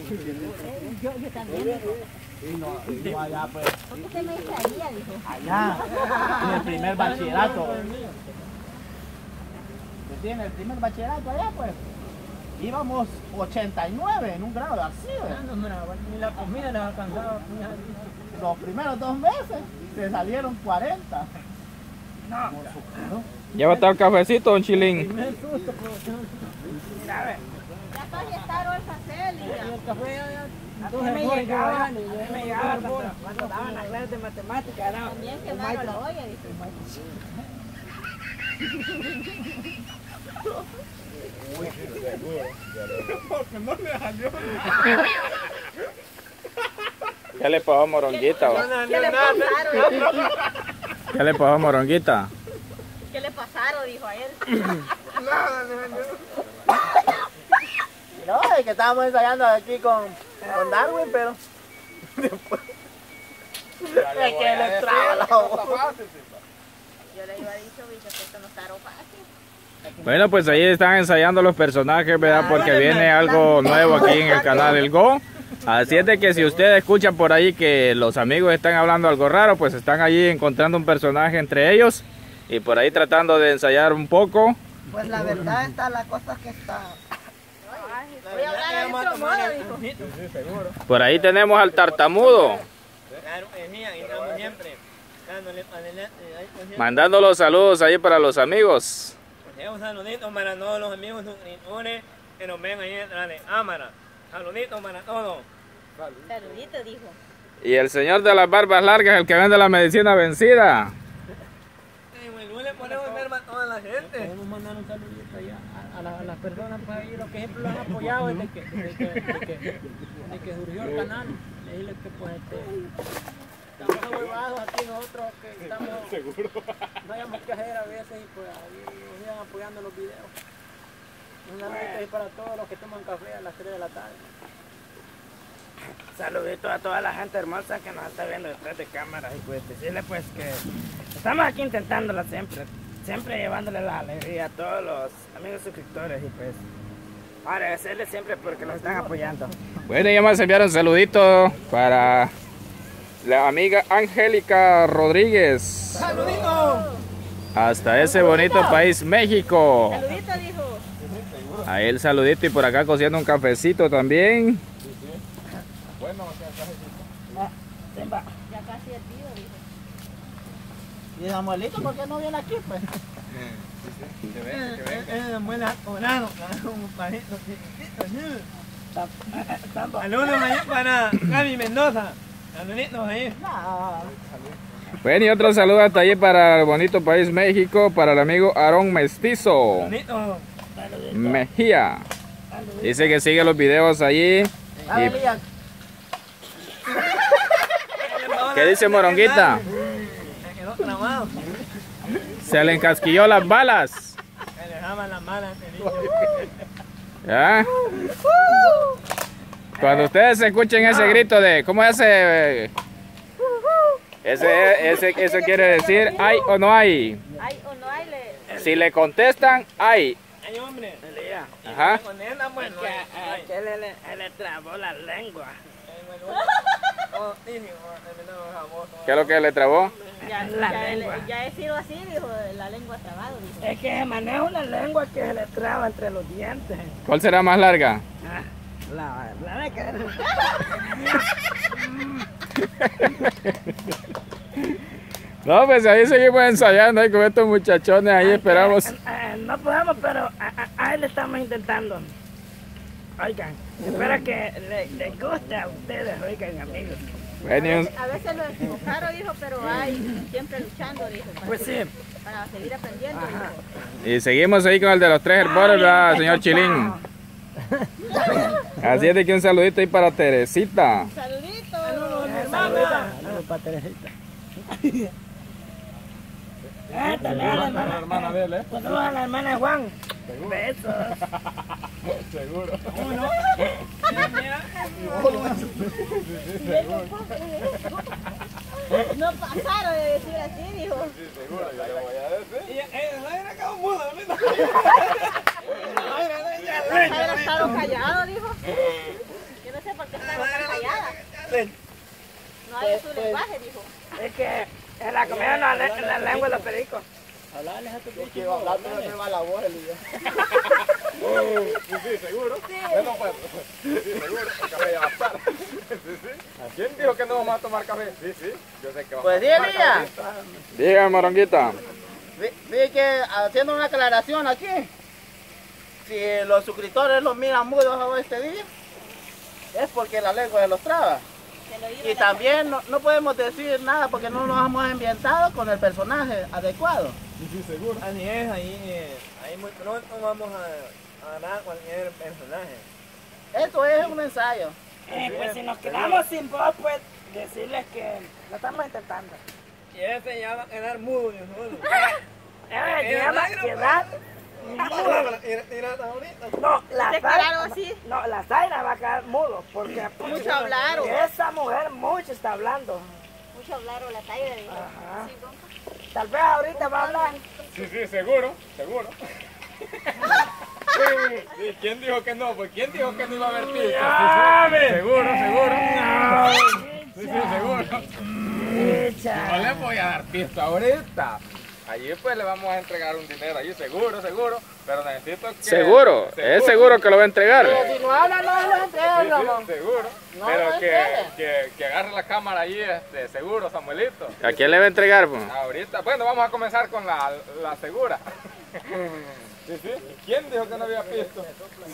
Yo también. Y no allá pues. ¿Por qué usted me dice allá, dijo? Allá, en el primer bachillerato. En el primer bachillerato allá pues. Íbamos 89 en un grado así, ¿verdad? No, ni la comida les alcanzaba. Los primeros 2 meses se salieron 40. No. Ya va a estar el cafecito, don Chilín. Primer susto, mira, a ver. Ya casi está Rolfa Celia. El café ya. A mí me llegaba cuando daban las clases de matemáticas. También quemaron la olla, dice. Porque no le salió. ¿Qué le pasó a Moronguita? ¿Qué le pasaron? ¿Qué le pasó a Moronguita? ¿Qué le pasaron? Dijo a él. No, es que estábamos ensayando aquí con Darwin, pero después es que le traba la boca. Yo le iba a dicho, bicho, que esto no está fácil. Bueno, pues ahí están ensayando los personajes, ¿verdad? Porque viene algo nuevo aquí en el canal El Go. Así es de que si ustedes escuchan por ahí que los amigos están hablando algo raro, pues están allí encontrando un personaje entre ellos y por ahí tratando de ensayar un poco. Pues la verdad está la cosa que está. Voy a hablar en otro modo, dijo. Sí, seguro. Por ahí tenemos al tartamudo, Claro, es mía, y estamos siempre dándole para adelante. mandando los saludos ahí para los amigos. Un saludito para todos los amigos suscriptores que nos ven ahí detrás de cámara. Saluditos para todos. Saludito, dijo. Y el señor de las barbas largas, el que vende la medicina vencida. No le ponemos enferma a toda la gente. Podemos mandar un saludito allá a las personas pues, ahí, los que siempre lo han apoyado desde que surgió el canal. Decirles que pues estamos huevados aquí nosotros que estamos. Seguro. No hayamos que hacer a veces y pues ahí nos sigan apoyando los videos. Un saludito ahí para todos los que toman café a las 3 de la tarde. Saluditos a toda la gente hermosa que nos está viendo detrás de cámaras y pues decirle pues que estamos aquí intentándola siempre llevándole la alegría a todos los amigos suscriptores y pues agradecerles siempre porque nos están apoyando. Bueno, ya más enviaron saluditos para la amiga Angélica Rodríguez. ¡Saludito! Hasta ese bonito país, México. Saludito, dijo. Ahí el saludito y por acá cociendo un cafecito también. Bueno, Ya casi el tío, dijo. ¿y Samuelito por qué no viene aquí pues? Es buena orado, un parito. Saludos ahí para Gaby Mendoza. Saluditos ahí. Bueno, y otro saludo hasta allí para el bonito país México, para el amigo Aarón Mestizo Saluditos. Mejía. Dice que sigue los videos allí. ¿Qué dice Moronguita? Se quedó trabado. Se le encasquilló las balas. Se le dejaban las malas. ¿Ya? Cuando ustedes escuchen ese grito de ¿cómo es ese? Eso quiere decir hay o no hay. Hay o no hay, Si le contestan hay. Ay, hombre. Ajá. Con esa, pues, no hay. Él le trabó la lengua. ¿Qué es lo que le trabó? Ya he sido así, dijo, la lengua trabado, dijo. Es que maneja una lengua que se le traba entre los dientes. ¿Cuál será más larga? La de que... No, pues ahí seguimos ensayando ahí con estos muchachones, ahí esperamos. No podemos, pero ahí le estamos intentando. Oigan, espero que les guste a ustedes, oigan amigos. Bueno, A veces lo equivocaron, dijo, pero hay siempre luchando, dijo. Pues sí. Para seguir aprendiendo, dijo. y seguimos ahí con el de los 3 herbores, ¿verdad, señor Chilín? Así es de que un saludito ahí para Teresita. Saludito. Saludos para Teresita. La hermana de él, ¿eh? Saludos a la hermana de Juan. Besos. Seguro. No pasaron de decir así, dijo. Sí, seguro, yo le voy a decir. El acabó mudo, ¿verdad? Habrá estado callado, dijo. Yo no sé por costeño. No hay su lenguaje, dijo. Es que en la comida no, en la lengua de los pericos. Hablales a tu Es que bicho. iba a hablar, pero no va la voz, Elías. Sí, seguro. Bueno, pues, sí, seguro. El café ya va a estar. Sí. ¿Quién dijo que no vamos a tomar café? Sí. Yo sé que vamos Pues a sí, tomar Elías. cafecito. Dígame, Moronguita. Vi que haciendo una aclaración aquí, si los suscriptores los miran mudos este día, es porque la lengua se los traba. Se lo digo Y también no podemos decir nada porque no nos hemos ambientado con el personaje adecuado. Sí, seguro. Así es, ahí muy pronto vamos a dar cualquier personaje. Esto es un ensayo. Pues si nos quedamos sin voz, pues decirles que lo estamos intentando. Y ese ya va a quedar mudo de solo. Quedar. Mira, ahorita. No, la ¿Te quedaron así? No, la Zaira va a quedar mudo porque Mucho hablaron. esa mujer mucho está hablando. Mucho hablaron la talla, dijo. Ajá. Sí, compa. Tal vez ahorita va a hablar. Sí, seguro. Sí, ¿quién dijo que no? Pues ¿quién dijo que no iba a haber pisto? Seguro. Sí, seguro. No le voy a dar pisto ahorita. Allí pues le vamos a entregar un dinero, allí seguro, pero necesito que... ¿Seguro? ¿Es seguro que lo va a entregar? Pero si no habla, no lo entrega, Sí, seguro. No, Pero no que agarre la cámara allí, seguro, Samuelito. ¿A quién le va a entregar, pues? Ahorita, bueno, vamos a comenzar con la segura. Sí. ¿Quién dijo que no había pisto?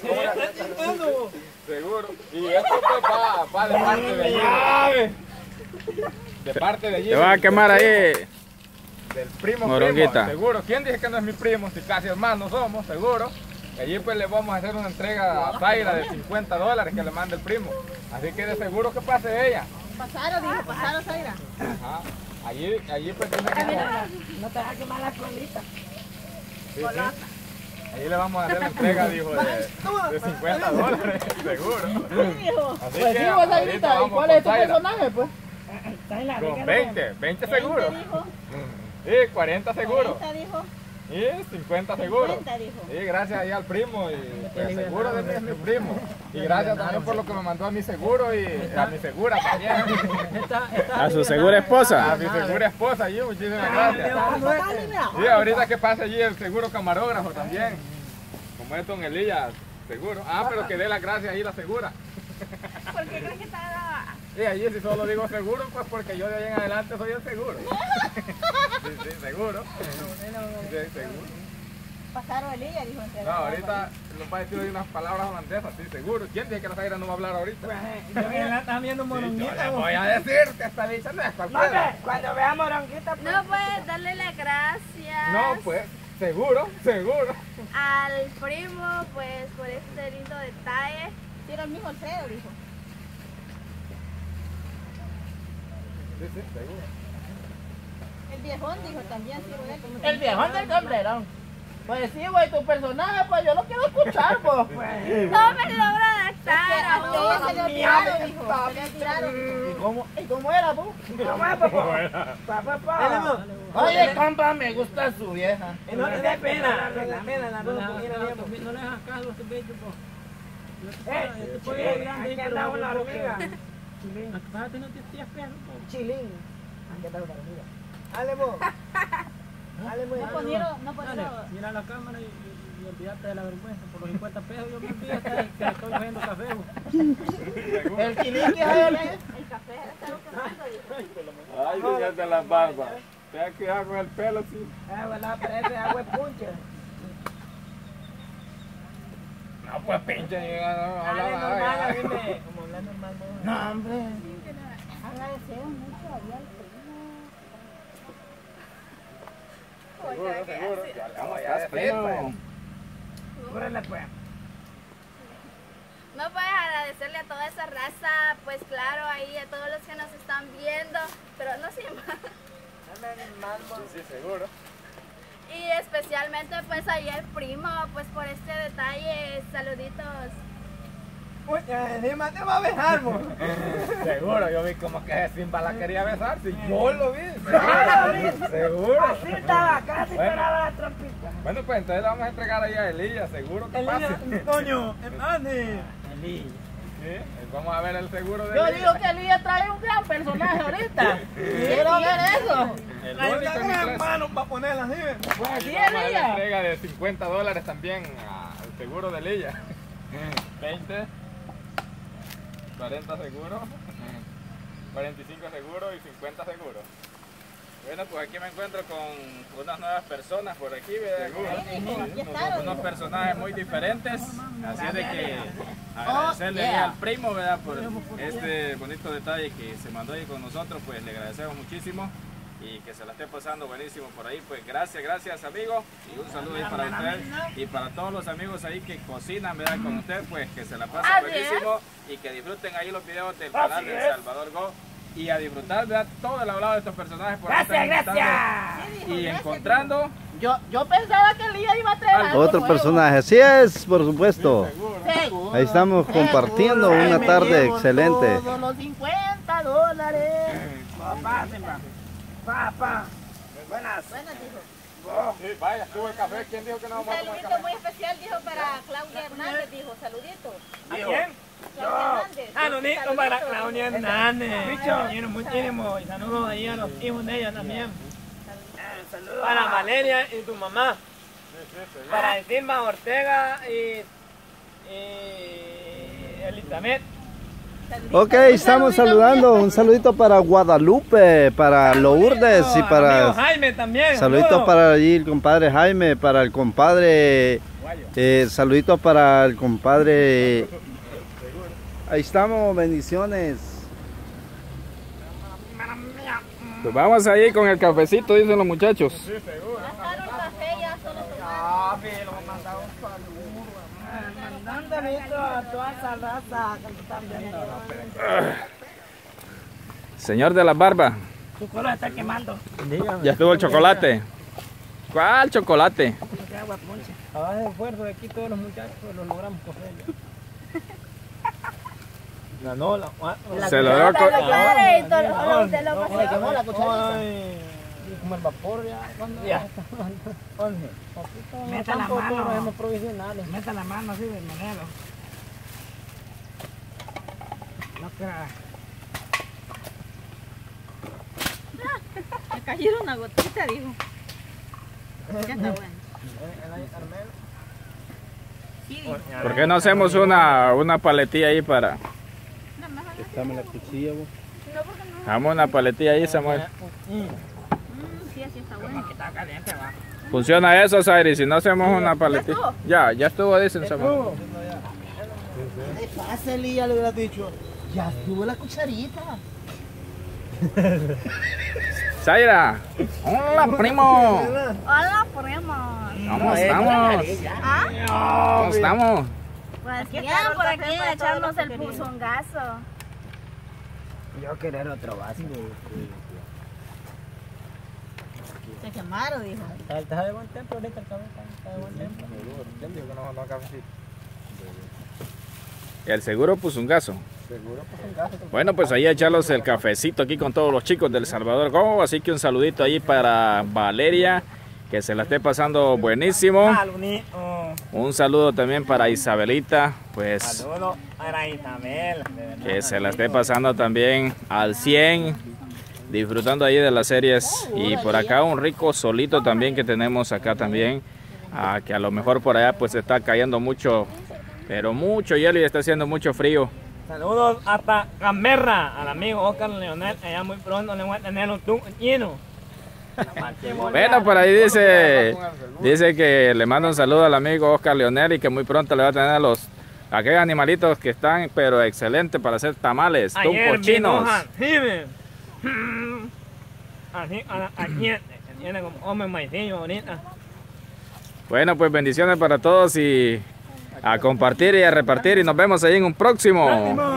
Seguro. Y esto pues va de parte de allí. De parte de allí. ¿Te vas a quemar ahí? Del primo, Moronguita. seguro. ¿Quién dice que no es mi primo? Si casi hermanos somos, seguro. Y allí pues le vamos a hacer una entrega a Zaira de $50 que le manda el primo. Así que de seguro que pase ella. Pasaron, dijo, pasaron, Zaira. Ajá. Allí pues tiene que... No te vas a quemar la colita. Sí. Allí le vamos a hacer la entrega, dijo, de $50, seguro. Dijo. Así Pues que sí, vos, ahorita Zairita, ¿y vamos cuál con es tu Zaira. personaje, pues? Zaira, Con 20 seguro. Dijo. Sí, 40 seguro. 40 dijo. Y 50 seguro. 50 dijo. Sí, gracias ahí al primo y pues, seguro de mí es mi primo. Y gracias también por lo que me mandó a mi seguro y a mi segura también. ¿A su segura A esposa? mi segura esposa allí, muchísimas gracias. Sí, ahorita que pase allí el seguro camarógrafo también. Como es don Elías, seguro. Ah, pero que dé las gracias ahí la segura. ¿Por qué crees que está brava? Y allí si solo digo seguro, pues porque yo de ahí en adelante soy el seguro. Sí, seguro. Sí, seguro. Pasaron el ella, dijo. Entre No, ahorita nos va a decir hoy unas palabras holandesas, sí, seguro. ¿Quién dice que la Zaira no va a hablar ahorita? Estás viendo Yo le voy a decir que esta bicha no es cualquiera. Cuando vea Moronguita, pues, No puedes darle las gracias No, pues, seguro. al primo, pues, por este lindo detalle. Sí, era el mismo Alfredo, dijo. Sí, seguro. El viejón dijo también, sí, Roberto. El viejón del sombrerón. Pues sí, güey, tu personaje, pues yo lo quiero escuchar, pues. No me logro adaptar a ella se le olvidaron, dijo. Se le olvidaron. ¿Y cómo era tú? Oye, compa, me gusta su vieja. No le dé pena, no le dé pena, no le hagas caso a estos bichos, aquí anda una hormiga. Bájate, no te estés perro, Chilín. Aquí anda una hormiga. Dale vos. Dale vos. No ponieron. mira la cámara y olvídate de la vergüenza. Por los 50 pesos yo me olvido que estoy cogiendo café. El chilín que es el... El café está quemando, dijo. Ay, señor de las barbas. Te has quedado con el pelo así. Verdad, parece agua de punche. No, pues pinche, no hablaba nada. Como hablar normal. No, hombre. Agradecemos mucho ahí al primo. Seguro. Ya le vamos a decir, pues. Cúrele, pues. No puedes agradecerle a toda esa raza, pues claro, ahí a todos los que nos están viendo, pero no siempre. Sí, seguro. Y especialmente pues ahí el primo, pues por este detalle, saluditos. Uy, encima te va a besar, mo. Seguro, yo vi como que Simba la quería besar. Si yo lo vi. Seguro. Así estaba, casi Bueno. pegaba la trompita. Bueno, pues entonces le vamos a entregar ahí a Elías, seguro que pase. Coño, Eli. Vamos a ver el seguro de Yo Elías. digo que Elías trae un gran personaje ahorita. Quiero ver eso. El Ahí único está en las tres. manos para ponerlas así. Pues así Y vamos a dar la Elías. entrega de $50 también al seguro de Lilla. 20, 40 seguro, 45 seguro y 50 seguro. Bueno, pues aquí me encuentro con unas nuevas personas por aquí, ¿verdad? Unos personajes muy diferentes, así es de que agradecerle ahí al primo, ¿verdad? Por este bonito detalle que se mandó ahí con nosotros, pues le agradecemos muchísimo y que se la esté pasando buenísimo por ahí, pues gracias amigo, y un saludo ahí para usted y para todos los amigos ahí que cocinan, ¿verdad? Con usted, pues que se la pasen buenísimo y que disfruten ahí los videos del canal de Salvador Go. Y a disfrutar, ¿verdad? Todo el hablado de estos personajes. Por Gracias. Y encontrando. Yo pensaba que Elías iba a traer algo Otro nuevo. personaje, así es, por supuesto. Sí. Ahí estamos compartiendo Ay, una me tarde llevo excelente. Todos los $50. Papá. Buenas. Sí, vaya, estuvo el café. ¿Quién dijo que no Un vamos a tomar saludito café? muy especial, dijo, para Claudia Hernández, dijo, saludito. ¿A quién? Claudia Hernández. Saludito para Claudia Hernández. Quiero muchísimo. Y saludos ahí a los hijos de ella también. Para Valeria y tu mamá. Para Dilma Ortega y Elizabeth. Ok, estamos saludando. Un saludito para Guadalupe, para Lourdes y Amigo para... Jaime también. Saluditos saludos. para allí el compadre Jaime, para el compadre... saluditos para el compadre... Ahí estamos, bendiciones. Pues vamos ahí con el cafecito, dicen los muchachos. Ya dejaron el café, ya solo tomar. A toda esa raza que están viendo. Señor de la barba, Tu color está quemando. ya estuvo el chocolate. ¿Cuál chocolate? Qué agua ponche. A base de esfuerzo de aquí todos los muchachos lo logramos coger. Se lo dio Se lo pasó. Quemó la cucharita. Ay, como el vapor ya. ¿Cuándo? Ya. Poquito, Meta la tampoco mano. los hemos provisionales. Meta la mano así de manero. No creas. Me cayeron una gotita, dijo. Ya está bueno. Sí, dijo. ¿Por qué no hacemos una paletilla ahí para... No, mejor no. Dame la cuchilla, vos. No, porque no. Hagamos una paletilla ahí, Samuel. Sí, así está bueno. Está caliente, va. ¿Funciona eso, Zairi? Si no hacemos una paletilla. Ya estuvo, dicen Samuel. Es fácil, Elías, le hubieras dicho. Ya estuvo la cucharita. Zaira. Hola, primo. Hola, primo. ¿Cómo estamos? ¿Ah? ¿Cómo estamos? Pues bien, por aquí echarnos el puzongazo. Yo querer otro vaso. Se quemaron, dijo. Está de buen tiempo ahorita el cabeza. Está de buen tiempo. ¿Quién dijo que no vamos a tomar cafecito? El seguro puzungazo. Seguro, pues un caso. Bueno, pues ahí echarlos el cafecito aquí con todos los chicos del Salvador Go. Así que un saludito ahí para Valeria, que se la esté pasando buenísimo. Un saludo también para Isabelita, pues Saludos para Isabel. de verdad. que se la esté pasando también al 100, disfrutando ahí de las series. Y por acá un rico solito también que tenemos acá también, que a lo mejor por allá pues está cayendo mucho, pero mucho hielo y está haciendo mucho frío. Saludos hasta Camerra, al amigo Oscar Leonel. Allá muy pronto le voy a tener un tubo lleno. Bueno, por ahí dice que le manda un saludo al amigo Oscar Leonel y que muy pronto le va a tener a aquellos animalitos que están, pero excelentes para hacer tamales, Ayer chinos. Así, aquí tiene como hombre maicillo ahorita. Bueno, pues bendiciones para todos y a compartir y a repartir y nos vemos ahí en un próximo